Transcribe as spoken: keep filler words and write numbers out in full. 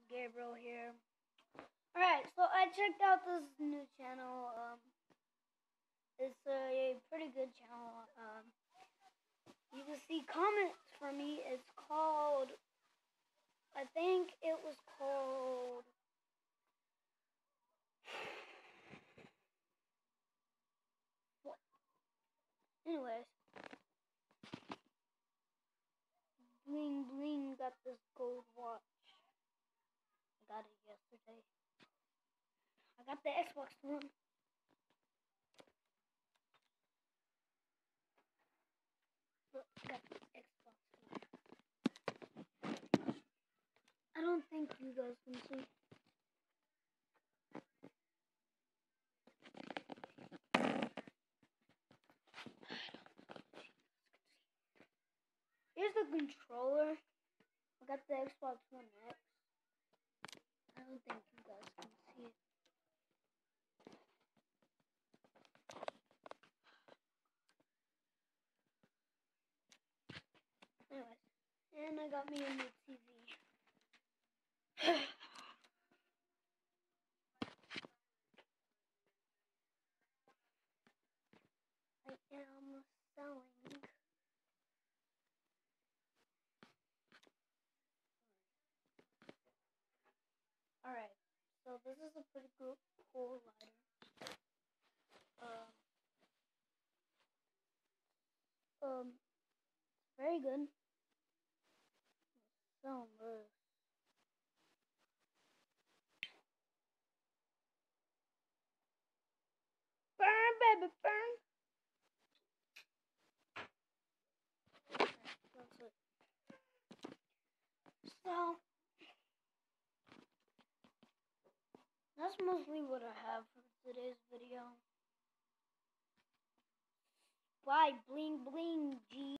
Gabriel here. Alright, so I checked out this new channel. Um, it's a pretty good channel. Um, you can see comments from me. It's called, I think it was called, what? Anyways, Bling Bling got this gold watch. I got it yesterday. I got the Xbox One. Look, I got the Xbox One. I don't think you guys can see. Here's the controller. I got the Xbox One X. I don't think you guys can see it. Anyways, and I got me a new T V. I am selling. Alright, so this is a pretty good, cool lighter. Um, um, very good. So good. Burn, baby, burn. That's it. So, that's mostly what I have for today's video. Bye, bling bling, G.